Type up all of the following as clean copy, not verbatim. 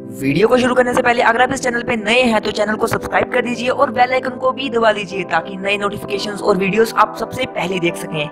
Video को शुरू करने से पहले अगर आप इस चैनल पे नए हैं तो चैनल को सब्सक्राइब कर दीजिए और बेल आइकन को भी दबा दीजिए ताकि नए नोटिफिकेशंस और वीडियोस आप सबसे पहले देख सकें।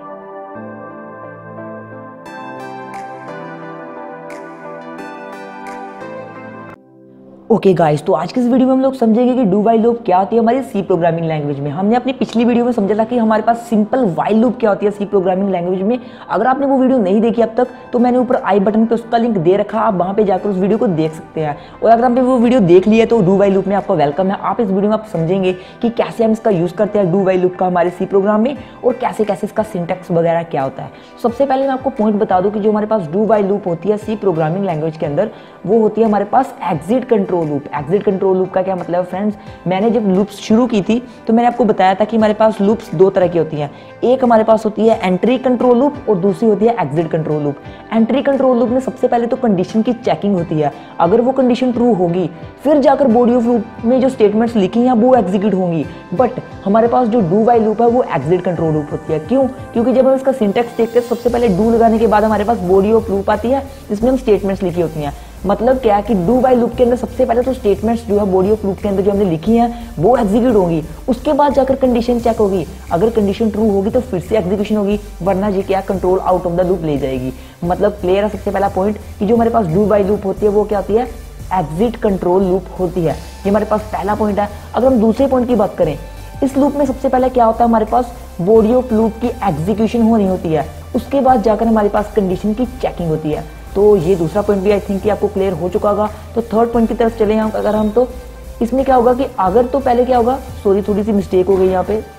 ओके गाइस, तो आज के इस वीडियो में हम लोग समझेंगे कि डू वाइल लूप क्या होती है हमारी सी प्रोग्रामिंग लैंग्वेज में। हमने अपनी पिछली वीडियो में समझा था कि हमारे पास सिंपल वाइल लूप क्या होती है सी प्रोग्रामिंग लैंग्वेज में। अगर आपने वो वीडियो नहीं देखी अब तक तो मैंने ऊपर आई बटन पे उसका लिंक दे रखा, आप वहाँ पे जाकर उस वीडियो को देख सकते हैं। और अगर आपने वो वीडियो देख ली है तो डू वाइल लूप में आपका वेलकम है। आप इस वीडियो में आप समझेंगे कि कैसे हम इसका यूज़ करते हैं डू वाइल लूप का हमारे सी प्रोग्राम में और कैसे कैसे इसका सिंटैक्स वगैरह क्या होता है। सबसे पहले मैं आपको पॉइंट बता दूँ कि जो हमारे पास डू वाइल लूप होती है सी प्रोग्रामिंग लैंग्वेज के अंदर, वो होती है हमारे पास exit control loop. Exit control loop का क्या मतलब है फ्रेंड्स, मैंने जब लूप्स शुरू की थी तो मैंने आपको बताया था कि हमारे पास लूप्स दो तरह की होती हैं। एक हमारे पास होती है एंट्री कंट्रोल लूप और दूसरी होती है exit control loop. Entry control loop में सबसे पहले तो कंडीशन की चेकिंग होती है। अगर वो कंडीशन ट्रू होगी फिर जाकर बॉडी ऑफ लूप में जो स्टेटमेंट्स लिखी हैं वो एग्जीक्यूट होंगी। बट हमारे पास जो डू वाइल लूप है वो एग्जिट कंट्रोल लूप होती है। क्यों? क्योंकि जब हम इसका सिंटैक्स देखते हैं सबसे पहले डू लगाने के बाद हमारे पास बॉडी ऑफ लूप आती है जिसमें हम स्टेटमेंट्स लिखी होती हैं। मतलब क्या है कि डू वाइल लूप के अंदर सबसे पहले तो स्टेटमेंट्स जो है बॉडी ऑफ लूप के अंदर जो हमने लिखी हैं वो एग्जीक्यूट होंगी, उसके बाद जाकर कंडीशन चेक होगी। अगर कंडीशन ट्रू होगी तो फिर से एग्जीक्यूशन होगी, वरना ये क्या control out of the loop ले जाएगी। मतलब क्लियर है सबसे पहला पॉइंट कि जो हमारे पास डू वाइल लूप होती है वो क्या होती है, एग्जिट कंट्रोल लूप होती है। ये हमारे पास पहला पॉइंट है। अगर हम दूसरे पॉइंट की बात करें, इस लूप में सबसे पहले क्या होता है, हमारे पास बॉडी ऑफ लूप की एग्जीक्यूशन होनी होती है, उसके बाद जाकर हमारे पास कंडीशन की चेकिंग होती है। तो ये दूसरा पॉइंट भी आई थिंक कि आपको क्लियर हो चुका होगा। तो थर्ड पॉइंट की तरफ चले हम अगर हम, तो इसमें क्या होगा कि अगर तो पहले क्या होगा, सॉरी थोड़ी सी मिस्टेक हो गई यहाँ पे,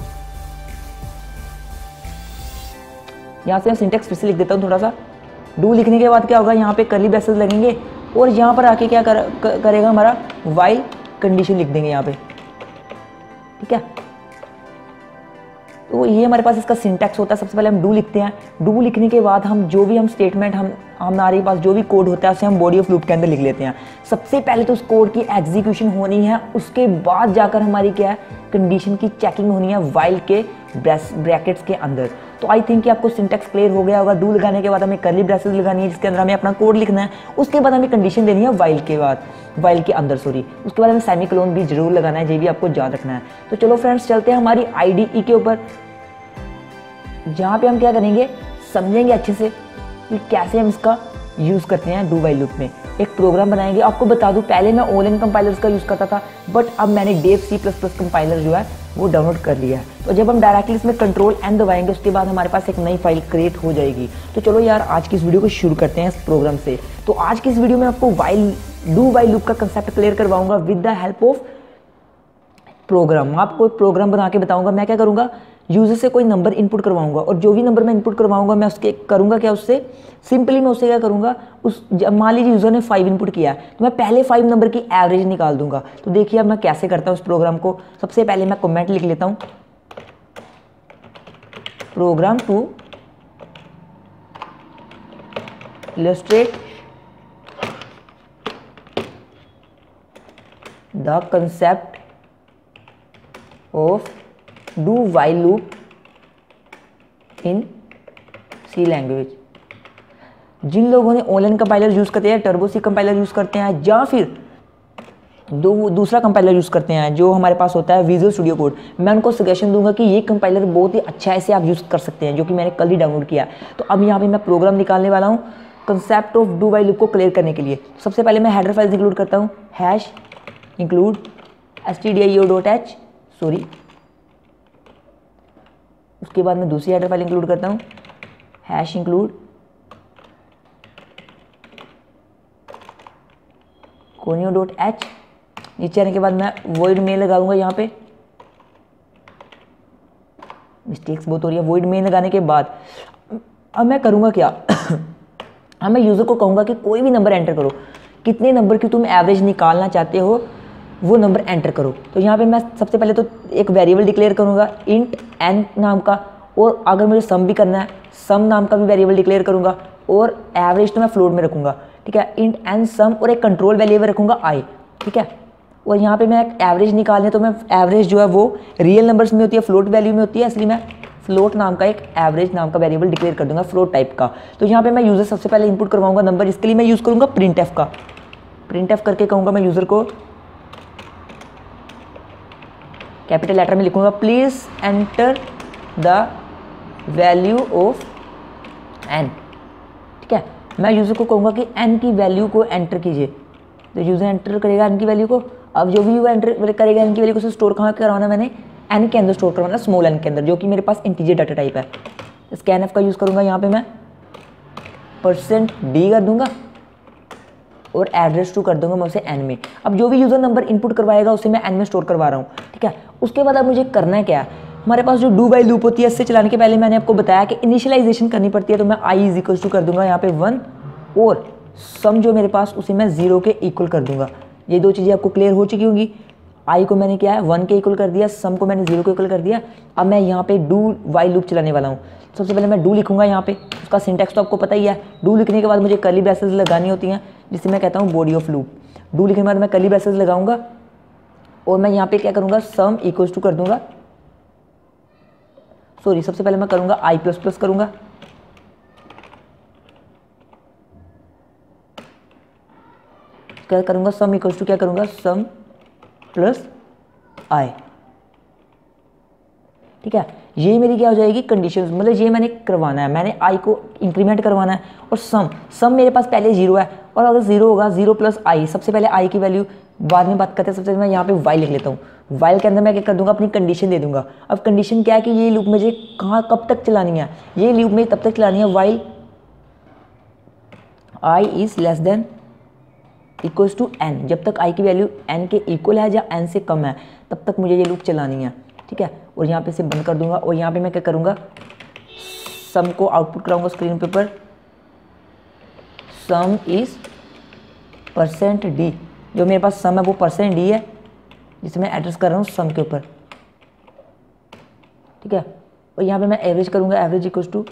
यहाँ से मैं सिंटेक्स फिर से लिख देता हूँ थोड़ा सा। डू लिखने के बाद क्या होगा, यहाँ पे कर्ली ब्रेसेस लगेंगे और यहाँ पर आके क्या करेगा हमारा वाइल कंडीशन लिख देंगे यहाँ पे, ठीक है। तो ये हमारे पास इसका सिंटैक्स होता है। सबसे पहले हम डू लिखते हैं, डू लिखने के बाद हम जो भी हम स्टेटमेंट हमारे पास जो भी कोड होता है उसे हम बॉडी ऑफ लूप के अंदर लिख लेते हैं। सबसे पहले तो उस कोड की एग्जीक्यूशन होनी है, उसके बाद जाकर हमारी क्या है कंडीशन की चेकिंग होनी है वाइल के ब्रैकेट्स के अंदर। तो आई थिंक कि आपको सिंटैक्स क्लियर हो गया होगा। डू लगाने के बाद हमें कर्ली ब्रेसेस लगानी है जिसके अंदर हमें अपना कोड लिखना है, उसके बाद हमें कंडीशन देनी है वाइल के अंदर उसके बाद हमें सेमीकोलन भी जरूर लगाना है, ये भी आपको याद रखना है। तो चलो फ्रेंड्स चलते हैं हमारी आईडीई के ऊपर, जहाँ पे हम क्या करेंगे समझेंगे अच्छे से कि कैसे हम इसका यूज़ करते हैं डू वाइल लूप में। एक प्रोग्राम बनाएंगे। आपको बता दूं पहले मैं ऑनलाइन कंपाइलर्स का यूज़ करता था, बट अब मैंने डेव C++ कंपाइलर जो है वो डाउनलोड कर लिया है। तो जब हम डायरेक्टली इसमें कंट्रोल एन दबाएंगे उसके बाद हमारे पास एक नई फाइल क्रिएट हो जाएगी। तो चलो यार आज की इस वीडियो को शुरू करते हैं इस प्रोग्राम से। तो आज की इस वीडियो में आपको डू वाइल लूप का कंसेप्ट क्लियर करवाऊंगा with the help of program. आपको एक प्रोग्राम बना के बताऊंगा। मैं क्या करूंगा, यूजर से कोई नंबर इनपुट करवाऊंगा और जो भी नंबर मैं इनपुट करवाऊंगा मैं उसके करूंगा क्या, उससे सिंपली मैं उससे क्या करूंगा, मान लीजिए यूजर ने 5 इनपुट किया है तो मैं पहले 5 नंबर की एवरेज निकाल दूंगा। तो देखिए अब मैं कैसे करता हूँ उस प्रोग्राम को। सबसे पहले मैं कमेंट लिख लेता हूँ, program to illustrate the concept of do while loop in C language. जिन लोगों ने ऑनलाइन कंपाइलर यूज़ करते हैं, टर्बो सी कंपाइलर यूज़ करते हैं या फिर दूसरा कंपाइलर यूज़ करते हैं जो हमारे पास होता है विजुअल स्टूडियो कोड, मैं उनको सजेशन दूंगा कि ये कंपाइलर बहुत ही अच्छा है, इसे आप यूज़ कर सकते हैं, जो कि मैंने कल ही डाउनलोड किया। तो अब यहाँ पे मैं प्रोग्राम निकालने वाला हूँ concept of do while loop को क्लियर करने के लिए। सबसे पहले मैं हेडर फाइल्स इंक्लूड करता हूँ, हैश इंक्लूड stdio.h, सॉरी। उसके बाद मैं दूसरी हेडर फाइल इंक्लूड करता हूँ, हैश इंक्लूड conio.h। नीचे आने के बाद मैं void main लगाऊंगा। यहाँ पे मिस्टेक्स बहुत हो रही है। void main लगाने के बाद अब मैं करूँगा क्या अब मैं यूज़र को कहूँगा कि कोई भी नंबर एंटर करो, कितने नंबर की तुम एवरेज निकालना चाहते हो वो नंबर एंटर करो। तो यहाँ पे मैं सबसे पहले तो एक वेरिएबल डिक्लेयर करूँगा इंट n नाम का, और अगर मुझे सम भी करना है सम नाम का भी वेरिएबल डिक्लेयर करूँगा, और एवरेज तो मैं फ्लोट में रखूँगा, ठीक है, इंट n सम, और एक कंट्रोल वेरिएबल रखूँगा i, ठीक है। और यहाँ पे मैं एक एवरेज निकालने, तो मैं एवरेज जो है वो रियल नंबर्स में होती है, फ्लोट वैल्यू में होती है, इसलिए मैं फ्लोट नाम का एक एवरेज नाम का वेरिएबल डिक्लेयर कर दूंगा फ्लोट टाइप का। तो यहाँ पे मैं यूजर सबसे पहले इनपुट करवाऊंगा नंबर, इसके लिए मैं यूज़ करूँगा प्रिंटफ का। प्रिंट एफ करके कहूँगा मैं यूज़र को, कैपिटल लेटर में लिखूँगा please enter the value of n. ठीक है, मैं यूज़र को कहूँगा कि एन की वैल्यू को एंटर कीजिए, तो यूज़र एंटर करेगा एन की वैल्यू को। अब जो भी वो एंटर करेगा एन की वैल्यू को, उसे स्टोर कहाँ करवाना, मैंने एन के अंदर स्टोर करवाना, स्मॉल एन के अंदर, जो कि मेरे पास इंटीजर डाटा टाइप है। स्कैन एफ का यूज़ करूँगा, यहाँ पे मैं %d कर दूंगा और एड्रेस टू कर दूंगा मैं उसे एन में। अब जो भी यूज़र नंबर इनपुट करवाएगा उसे मैं एन में स्टोर करवा रहा हूँ। ठीक है, उसके बाद अब मुझे करना क्या है, हमारे पास जो डू बाई लूप होती है, इससे चलाने के पहले मैंने आपको बताया कि इनिशियलाइजेशन करनी पड़ती है। तो मैं आई इज इक्वल टू कर दूंगा यहाँ पे 1 और सम जो मेरे पास उसे मैं 0 के इक्वल कर दूंगा। ये दो चीज़ें आपको क्लियर हो चुकी होंगी। आई को मैंने क्या है 1 के इक्वल कर दिया, सम को मैंने 0 के इक्वल कर दिया। अब मैं यहाँ पे डू वाइल लूप चलाने वाला हूँ। सबसे पहले मैं डू लिखूंगा, यहाँ पे उसका सिंटैक्स तो आपको पता ही है। डू लिखने के बाद मुझे कर्ली ब्रेसेस लगानी होती हैं, जिसे मैं कहता हूँ बॉडी ऑफ लूप। डू लिखने के बाद मैं कर्ली ब्रेसेस लगाऊंगा और मैं यहाँ पे क्या करूँगा, सम इक्वल्स टू कर दूंगा, सॉरी सबसे पहले मैं करूँगा आई प्लस प्लस करूँगा, क्या करूँगा, सम इक्वल्स टू क्या करूँगा, सम प्लस आई। ठीक है, ये मेरी क्या हो जाएगी कंडीशन, मतलब ये मैंने करवाना है, मैंने आई को इंक्रीमेंट करवाना है। और सम मेरे पास पहले 0 है, और अगर 0 होगा 0 प्लस आई, सबसे पहले आई की वैल्यू बाद में बात करते हैं। सबसे पहले मैं यहाँ पे वाइल लिख लेता हूँ। वाइल के अंदर मैं क्या कर दूंगा, अपनी कंडीशन दे दूंगा। अब कंडीशन क्या है कि ये लूप मुझे कहाँ कब तक चलानी है, ये लूप में तब तक चलानी है while i is less than equals to n, जब तक आई की वैल्यू एन के इक्वल है या एन से कम है तब तक मुझे ये लूप चलानी है। ठीक है, और यहाँ पे से बंद कर दूंगा और यहाँ पे मैं क्या करूँगा, सम को आउटपुट कराऊंगा स्क्रीन पे पर, सम इज %d, जो मेरे पास सम है वो %d है, जिसे मैं एड्रेस कर रहा हूँ सम के ऊपर। ठीक है, और यहाँ पे मैं एवरेज करूँगा, एवरेज इक्वल्स टू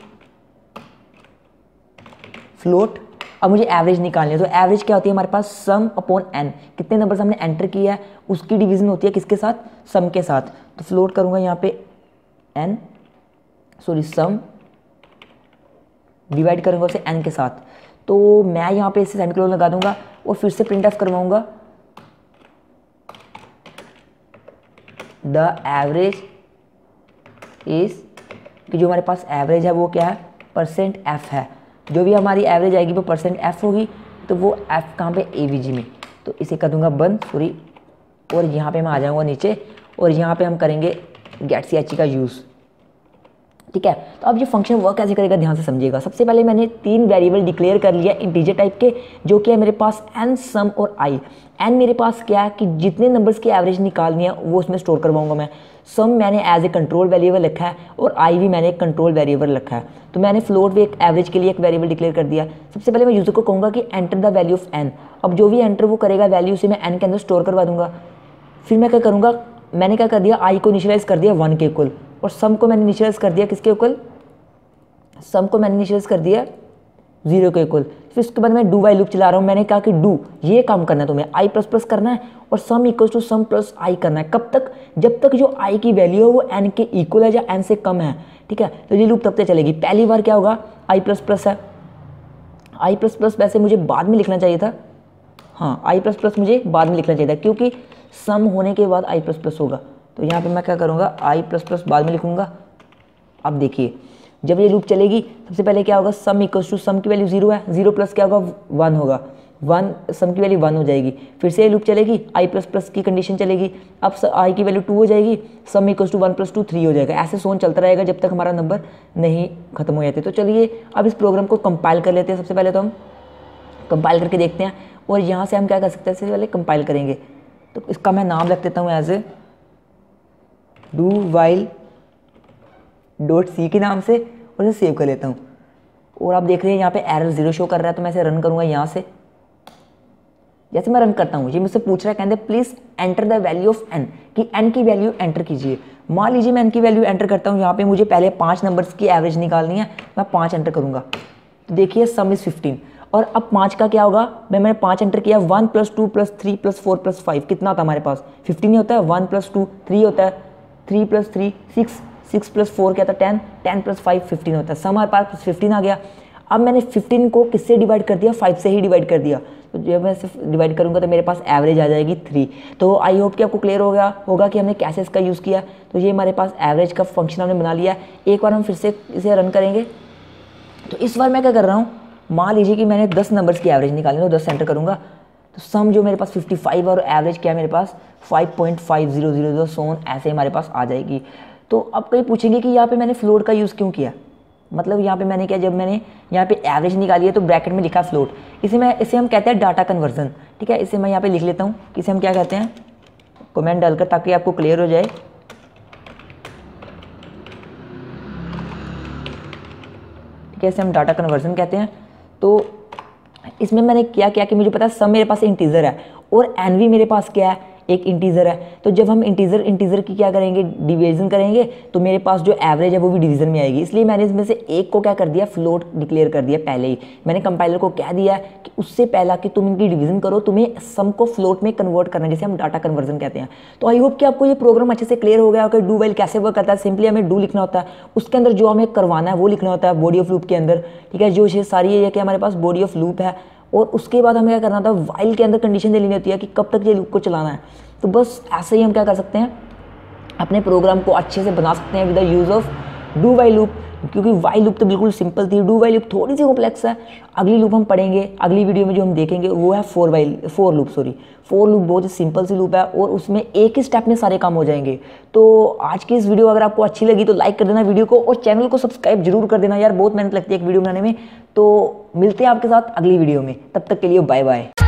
फ्लोट। अब मुझे एवरेज निकालनी है, तो एवरेज क्या होती है हमारे पास, सम अपॉन एन, कितने नंबर हमने एंटर किया है उसकी डिवीजन होती है किसके साथ, सम के साथ। तो फ्लोट करूंगा यहाँ पे एन, सॉरी सम डिवाइड करूंगा उसे एन के साथ। तो मैं यहाँ पे इसे सेमीकोलन लगा दूंगा और फिर से प्रिंट एफ करवाऊंगा, द एवरेज इज, कि जो हमारे पास एवरेज है वो क्या है, %f है। जो भी हमारी एवरेज आएगी वो %f होगी, तो वो f कहाँ पे, AVG में। तो इसे कर दूंगा बंद, सॉरी, और यहाँ पे मैं आ जाऊँगा नीचे और यहाँ पे हम करेंगे गेट CHE का यूज़। ठीक है, तो अब ये फंक्शन वर्क कैसे करेगा ध्यान से समझिएगा। सबसे पहले मैंने 3 वेरिएबल डिक्लेयर कर लिया इंटीजर टाइप के, जो कि है मेरे पास n, सम और i। n मेरे पास क्या है कि जितने नंबर्स की एवरेज निकालनी है वो उसमें स्टोर करवाऊंगा मैं। सम मैंने एज ए कंट्रोल वेरिएबल रखा है और i भी मैंने एक कंट्रोल वेरिएबल रखा है। तो मैंने फ्लोट में एक एवरेज के लिए एक वेरिएबल डिक्लेयर कर दिया। सबसे पहले मैं यूजर को कहूँगा कि enter the value of n। अब जो भी एंटर वो करेगा वैल्यू से मैं n के अंदर स्टोर करवा दूंगा। फिर मैं क्या करूँगा, मैंने क्या कर दिया, i को इनिशियलाइज कर दिया 1 के इक्वल, और सम को मैंने इनिशियलाइज कर दिया किसके इक्वल, सम को मैंने इनिशियलाइज कर दिया 0 के इक्वल। फिर उसके बाद मैं डू वाइल लूप चला रहा हूँ। मैंने कहा कि डू ये काम करना है तुम्हें, आई प्लस प्लस करना है और sum equals to sum plus i करना है। कब तक, जब तक जो आई की वैल्यू है वो एन के इक्वल है या एन से कम है। ठीक है, तो ये लूप तब तक चलेगी। पहली बार क्या होगा, आई प्लस प्लस है, आई प्लस प्लस वैसे मुझे बाद में लिखना चाहिए था, हाँ आई प्लस प्लस मुझे बाद में लिखना चाहिए था क्योंकि सम होने के बाद आई प्लस प्लस होगा। तो यहाँ पे मैं क्या करूँगा, आई प्लस प्लस बाद में लिखूँगा। अब देखिए जब ये लूप चलेगी सबसे पहले क्या होगा, सम इक्वल्स टू, सम की वैल्यू 0 है, 0 प्लस क्या होगा 1 होगा, 1 सम की वैल्यू 1 हो जाएगी। फिर से ये लूप चलेगी, आई प्लस प्लस की कंडीशन चलेगी, अब आई की वैल्यू 2 हो जाएगी, सम इक्वल्स टू 1 प्लस 2 3 हो जाएगा। ऐसे सोन चलता रहेगा जब तक हमारा नंबर नहीं खत्म हो जाते। तो चलिए अब इस प्रोग्राम को कंपाइल कर लेते हैं। सबसे पहले तो हम कंपाइल करके देखते हैं और यहाँ से हम क्या कर सकते हैं, सबसे पहले कंपाइल करेंगे। तो इसका मैं नाम रख देता हूँ as a do while dot c के नाम से और इसे सेव कर लेता हूँ। और आप देख रहे हैं यहाँ पे एरर 0 शो कर रहा है, तो मैं इसे रन करूँगा यहाँ से। जैसे मैं रन करता हूँ ये मुझसे पूछ रहा है, कहते please enter the value of n, कि एन की वैल्यू एंटर कीजिए। मान लीजिए मैं एन की वैल्यू एंटर करता हूँ, यहाँ पे मुझे पहले 5 नंबर्स की एवरेज निकालनी है, मैं 5 एंटर करूँगा। तो देखिए सम इज़ 15 और अब 5 का क्या होगा, मैंने 5 एंटर किया, 1 प्लस 2 प्लस 3 प्लस 4 प्लस 5 कितना होता है हमारे पास, 15 ही होता है। 1 प्लस 2 3 होता है, 3 प्लस 3 6, 6 प्लस 4 क्या था 10, 10 प्लस 5 15 होता है। सम हमारे पास 15 आ गया। अब मैंने 15 को किससे डिवाइड कर दिया, 5 से ही डिवाइड कर दिया। तो जब मैं सिर्फ डिवाइड करूँगा तो मेरे पास एवरेज आ जाएगी 3। तो आई होप कि आपको क्लियर हो गया होगा कि हमने कैसे इसका यूज़ किया। तो ये हमारे पास एवरेज का फंक्शन हमने बना लिया। एक बार हम फिर से इसे रन करेंगे। तो इस बार मैं क्या कर रहा हूँ, मान लीजिए कि मैंने 10 नंबर्स की एवरेज निकाली, तो 10 सेंटर करूँगा तो सम जो मेरे पास 55 और एवरेज क्या है मेरे पास 5.5000 सोन ऐसे हमारे पास आ जाएगी। तो अब कहीं पूछेंगे कि यहाँ पे मैंने फ्लोट का यूज़ क्यों किया। मतलब यहाँ पे मैंने क्या, जब मैंने यहाँ पे एवरेज निकाली है तो ब्रैकेट में लिखा फ्लोट, इसे हम कहते हैं डाटा कन्वर्जन। ठीक है, इसे मैं यहाँ पे लिख लेता हूँ, इसे हम क्या कहते हैं, कमेंट डालकर, ताकि आपको क्लियर हो जाए। ठीक है, इसे हम डाटा कन्वर्जन कहते हैं। तो इसमें मैंने क्या किया कि मुझे पता है सब मेरे पास इंटीजर है और एनवी मेरे पास क्या है, एक इंटीजर है। तो जब हम इंटीजर की क्या करेंगे, डिवीजन करेंगे, तो मेरे पास जो एवरेज है वो भी डिवीजन में आएगी। इसलिए मैंने इसमें से एक को क्या कर दिया, फ्लोट डिक्लेयर कर दिया पहले ही। मैंने कंपाइलर को कह दिया कि उससे पहला कि तुम इनकी डिवीजन करो, तुम्हें सम को फ्लोट में कन्वर्ट करना है, जैसे हम डाटा कन्वर्जन कहते हैं। तो आई होप कि आपको ये प्रोग्राम अच्छे से क्लियर हो गया कि डू वाइल कैसे वर्क करता है। सिंपली हमें डू लिखना होता है, उसके अंदर जो हमें करवाना है वो लिखना होता है बॉडी ऑफ लूप के अंदर। ठीक है, जो ये सारी ये कि हमारे पास बॉडी ऑफ लूप है, और उसके बाद हमें क्या करना था, वाइल के अंदर कंडीशन दे लेनी होती है कि कब तक ये लूप को चलाना है। तो बस ऐसे ही हम क्या कर सकते हैं, अपने प्रोग्राम को अच्छे से बना सकते हैं with the use of do while loop. क्योंकि वाइल लूप तो बिल्कुल सिंपल थी, डू वाइल लूप थोड़ी सी कॉम्प्लेक्स है। अगली लूप हम पढ़ेंगे, अगली वीडियो में जो हम देखेंगे वो है फोर लूप। फोर लूप बहुत ही सिंपल सी लूप है और उसमें एक ही स्टेप में सारे काम हो जाएंगे। तो आज की इस वीडियो अगर आपको अच्छी लगी तो लाइक कर देना वीडियो को, और चैनल को सब्सक्राइब जरूर कर देना यार, बहुत मेहनत लगती है एक वीडियो बनाने में। तो मिलते हैं आपके साथ अगली वीडियो में, तब तक के लिए बाय बाय।